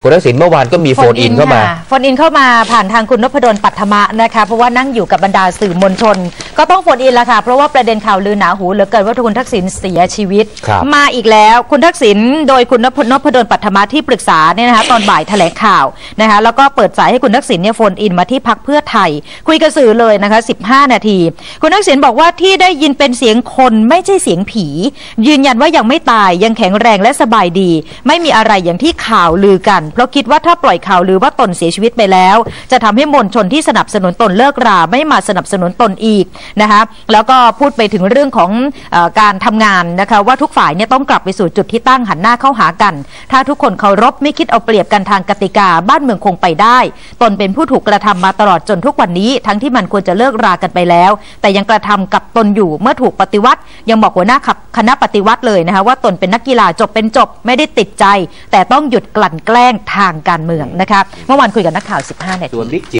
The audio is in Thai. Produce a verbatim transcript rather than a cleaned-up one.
คุณทักษิณเมื่อวานก็มีโฟนอินเข้ามาโฟนอินเข้ามาผ่านทางคุณนพดลปัทมะนะคะเพราะว่านั่งอยู่กับบรรดาสื่อมวลชนก็ต้องโฟนอินละค่ะเพราะว่าประเด็นข่าวลือหนาหูเหลือเกินว่าคุณทักษิณเสียชีวิตมาอีกแล้วคุณทักษิณโดยคุณนพดลปัทมะที่ปรึกษาเนี่ยนะคะตอนบ่ายแถลงข่าวนะคะแล้วก็เปิดสายให้คุณทักษิณเนี่ยโฟนอินมาที่พรรคเพื่อไทยคุยกับสื่อเลยนะคะสิบห้านาทีคุณทักษิณบอกว่าที่ได้ยินเป็นเสียงคนไม่ใช่เสียงผียืนยันว่ายังไม่ตายยังแข็งแรงและสบายดีไม่มีอะไรอย่างที่ข่าวลือกันเพราะคิดว่าถ้าปล่อยข่าวลือว่าตนเสียชีวิตไปแล้วจะทำให้มวลชนที่สนับสนุนตนเลิกราไม่มาสนับสนุนตนอีกนะคะแล้วก็พูดไปถึงเรื่องของเอ่อการทำงานนะคะว่าทุกฝ่ายเนี่ยต้องกลับไปสู่จุดที่ตั้งหันหน้าเข้าหากันถ้าทุกคนเคารพไม่คิดเอาเปรียบกันทางกติกาบ้านเมืองคงไปได้ตนเป็นผู้ถูกกระทำมาตลอดจนทุกวันนี้ทั้งที่มันควรจะเลิกรากันไปแล้วแต่ยังกระทำกับตนอยู่เมื่อถูกปฏิวัติยังบอกหัวหน้าคณะปฏิวัติเลยนะคะว่าตนเป็นนักกีฬาจบเป็นจบไม่ได้ติดใจแต่ต้องหยุดกลั่นแกล้งทางการเมืองนะคะเมื่อวานคุยกับนักข่าวสิบห้านาที